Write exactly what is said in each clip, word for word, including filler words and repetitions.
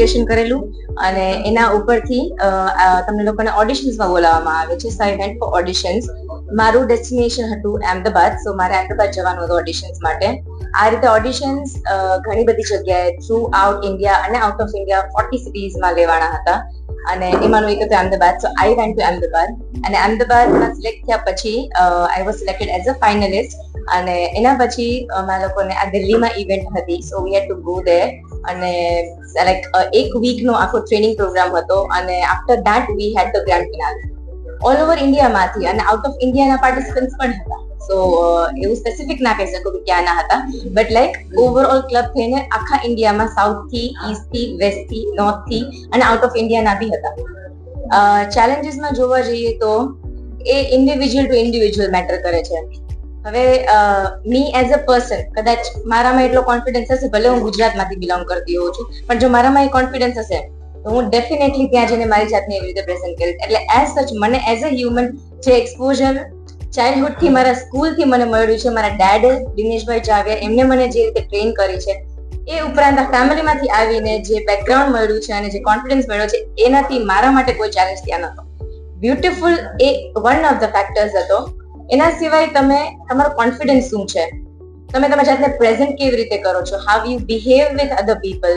વિશ્લેષણ કરેલું અને એના ઉપરથી તમને લોકોને ઓડિશન્સમાં બોલાવવામાં આવે છે. So I went for auditions. મારું ડેસ્ટિનેશન હતું અહેમદાબાદ, સો મારે અહેમદાબાદ જવાનું હતું ઓડિશન્સ માટે. આ રીતે ઓડિશન્સ ઘણી બધી જગ્યાએ થ્રુ આઉટ ઇન્ડિયા અને આઉટ ઓફ ઇન્ડિયા ફોર્ટી સિટીઝમાં લેવાના હતા અને એમાંનું એક હતું Ahmedabad. So I went to Ahmedabad અને અહેમદાબાદમાં સિલેક્ટ થયા પછી I was selected as a finalist અને એના પછી અમારા લોકોને આ દિલ્હીમાં ઇવેન્ટ હતી. So we had to go there અને લાઈક એક વીકનો આખો ટ્રેનિંગ પ્રોગ્રામ હતો અને after that we had the grand finale. All over ઇન્ડિયામાંથી અને આઉટ ઓફ ઇન્ડિયાના પાર્ટિસિપન્ટ્સ પણ હતા. સો એવું સ્પેસિફિક ના કહી શકું કે ક્યાંના હતા, બટ લાઈક ઓવરઓલ ક્લબ થઈને આખા ઇન્ડિયામાં સાઉથથી, ઈસ્ટથી, વેસ્ટથી, નોર્થથી અને આઉટ ઓફ ઇન્ડિયાના બી હતા. ચેલેન્જીસમાં જોવા જઈએ તો એ ઇન્ડિવિજ્યુઅલ ટુ ઇન્ડિવિજ્યુઅલ મેટર કરે છે. હવે મી એઝ અ પર્સન કદાચ મારામાં એટલો કોન્ફિડન્સ હશે, ભલે હું ગુજરાતમાંથી બિલોંગ કરતી હોઉં છું, પણ જો મારામાં એ કોન્ફિડન્સ હશે તો હું ડેફિનેટલી ત્યાં જઈને મારી જાતને એવી રીતે પ્રેઝન્ટ કરીશ. એટલે એઝ સચ મને એઝ અ હ્યુમન જે એક્સપોઝર ચાઇલ્ડહુડથી મારા સ્કૂલથી મને મળ્યું છે, મારા ડેડ દિનેશભાઈ જાવિયા એમને મને જે રીતે ટ્રેન કરી છે, એ ઉપરાંત આ ફેમિલીમાંથી આવીને જે બેકગ્રાઉન્ડ મળ્યું છે અને જે કોન્ફિડન્સ મળ્યો છે, એનાથી મારા માટે કોઈ ચેલેન્જ ત્યાં નહોતો. બ્યુટીફુલ એ વન ઓફ ધ ફેક્ટર્સ હતો. એના સિવાય તમે તમારો કોન્ફિડન્સ શું છે, તમે તમારી જાતને પ્રેઝન્ટ કેવી રીતે કરો છો, how you behave with other people,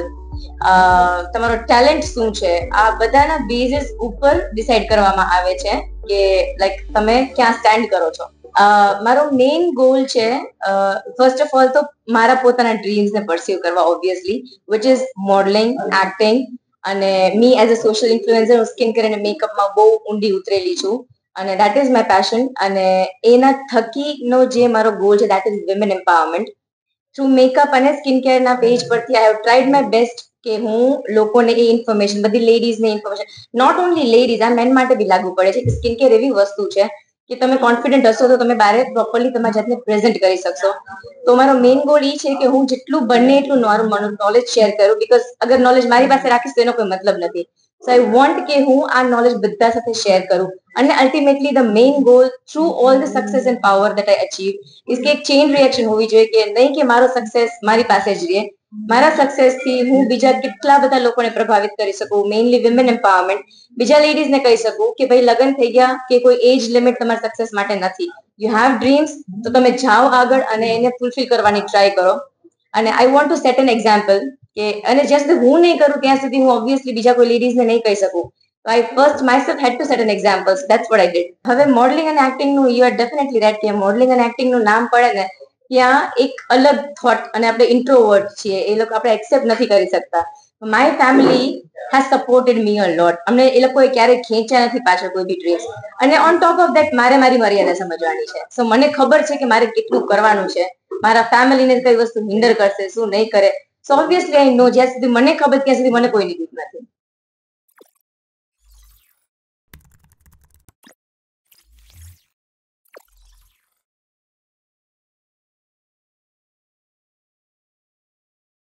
તમારો ટેલેન્ટ શું છે, આ બધાના બેઝિસ ઉપર ડિસાઈડ કરવામાં આવે છે કે લાઈક તમે ક્યાં સ્ટેન્ડ કરો છો. મારો મેઇન ગોલ છે ફર્સ્ટ ઓફ ઓલ તો મારા પોતાના ડ્રીમ્સને પરસ્યુ કરવા, obviously, which is modelling, acting અને me as a social influencer. હું સ્કિન કેર અને મેકઅપમાં બહુ ઊંડી ઉતરેલી છું અને દેટ ઇઝ માય પેશન. અને એના થકીનો જે મારો ગોલ છે that is women empowerment. Through makeup અને સ્કિન કેરના પેજ પરથી I have tried my best કે હું લોકોને એ ઇન્ફોર્મેશન, બધી લેડીઝને ઇન્ફોર્મેશન, નોટ ઓનલી લેડીઝ, આ મેન માટે બી લાગુ પડે છે કે સ્કિન કેર એવી વસ્તુ છે કે તમે કોન્ફિડન્ટ હશો તો તમે બારે પ્રોપરલી તમારી જાતને પ્રેઝન્ટ કરી શકશો. તો મારો મેઇન ગોલ એ છે કે હું જેટલું બને એટલું નોલેજ શેર કરું, બીકોઝ અગર નોલેજ મારી પાસે રાખીશ તો એનો કોઈ મતલબ નથી. સો આઈ વોન્ટ કે હું આ નોલેજ બધા સાથે શેર કરું અને ultimately the main goal through all the success and power that I achieve is કે એક ચેઇન રિએક્શન હોવી જોઈએ કે નહીં કે મારો સક્સેસ મારી પાસે જ રહે, મારા સક્સેસથી હું બીજા કેટલા બધા લોકોને પ્રભાવિત કરી શકું, મેઇનલી વિમેન એમ્પાવરમેન્ટ. બીજા લેડીઝને કહી શકું કે ભાઈ લગ્ન થઈ ગયા કે કોઈ એજ લિમિટ તમારા સક્સેસ માટે નથી. યુ હેવ ડ્રીમ્સ તો તમે જાઓ આગળ અને એને ફૂલફિલ કરવાની ટ્રાય કરો. અને I want to set an example કે અને જ્યાં સુધી હું નહીં કરું ત્યાં સુધી હું ઓબ્વિયસલી બીજા કોઈ લેડીઝને નહીં કહી શકું. I first myself had to set an example. So that's what I did. હવે મોડલિંગ અને એક્ટિંગ નું યુ આર ડેફિનેટલી રાઈટ કે મોડલિંગ અને એક્ટિંગ નું નામ પડે ને ત્યાં એક અલગ થોટ, અને આપણે ઇન્ટ્રોવર્ટ છીએ એ લોકો આપણે એક્સેપ્ટ નથી કરી શકતા. My family has supported me a lot. અમને એ લોકોએ ક્યારેય ખેંચ્યા નથી પાછળ કોઈ બી ડ્રીમ્સ. અને ઓન ટોપ ઓફ ધેટ મારે મારી મર્યાદા સમજવાની છે. સો મને ખબર છે કે મારે કેટલું કરવાનું છે, મારા ફેમિલીને કઈ વસ્તુ હિન્ડર કરશે, શું નહીં કરે. સો ઓબ્વિયસલી આઈ નો જ્યાં સુધી મને ખબર ત્યાં સુધી મને કોઈની બીક નથી.